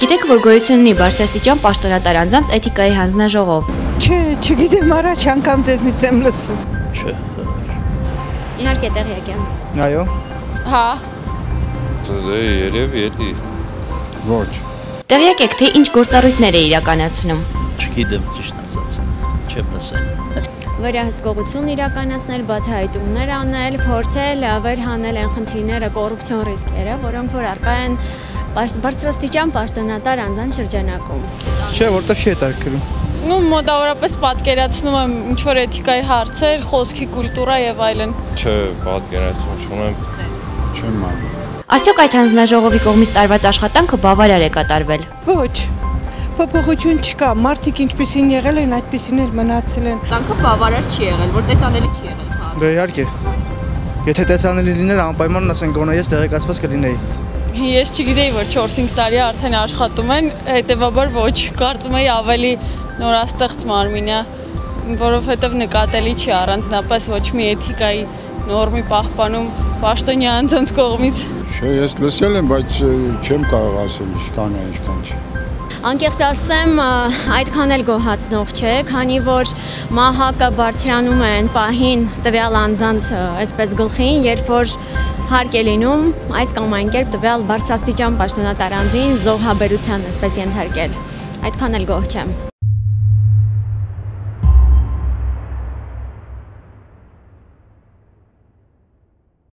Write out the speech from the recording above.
Գիտեք, որ գոյություն ունի բարձրաստիճան պաշտոնատար անձանց էթիկայի հանձնաժողով։ Չէ, չգիտեմ, առաջ անգամ ձեզնից եմ լսում։ Չէ, Իհարկե տեղյակ եմ։ Այո։ Հա։ Դե երևի էլի։ Ոչ։ Տեղյակ եք, թե ինչ գործառույթներ է իրականացնում։ Չգիտեմ, ճիշտ ասած, չեմ լսել։ Վերահսկողություն իրականացնել, բացահայտումներ անել, փորձել վեր հանել են խնդիրները, կոռուպցիոն ռիսկերը, որոնք որ առկա են բարձրաստիճան պաշտոնատար անձանց շրջանակում։ Չէ, որտեղ չի հետաքրքրում։ Ну, մոտավորապես պատկերացնում եմ ինչ-որ էթիկայի հարցեր, խոսքի կուլտուրա եւ այլն։ Չէ, պատկերացում չունեմ։ Չեմ անում։ Արդյոք այդ հանձնաժողովի կողմից տարված աշխատանքը բավարար է կատարվել։ Ոչ, փոփոխություն չկա, մարդիկ ինչպեսին եղել են, այդպեսին էլ մնացել են։ Անկով բավարար չի եղել, որ տեսանելի չի եղել քաղաքը։ Դե իհարկե։ Եթե տեսանելի լիներ, անպայման ասեն գոնե ես տեղեկացված կլինեի։ Ես չգիտեի, որ 4-5 տարի արդեն աշխատում են, հետեւաբար ոչ, կարծում եի ավելի նորաստեղծ մարմին է, որովհետև նկատելի չի առանձնապես ոչ մի էթիկայի նորմի պահպանում պաշտոնյա անձանց կողմից։ Չէ, ես լսել եմ, բայց չեմ կարող ասել ինչքան է, ինչքան չի։ Անկեղծ ասեմ, այդքան էլ գոհացնող չէ, քանի որ ՄԱՀԱԿ-ը բարձրանում են պահին տվյալ անձանց այսպես գլխին, երբ որ հարկ է լինում այս կամ այն կերպ տվյալ բարձրաստիճան պաշտոնատար անձին զոհաբերության այսպես ենթարկել։ Այդքան էլ գոհ չեմ։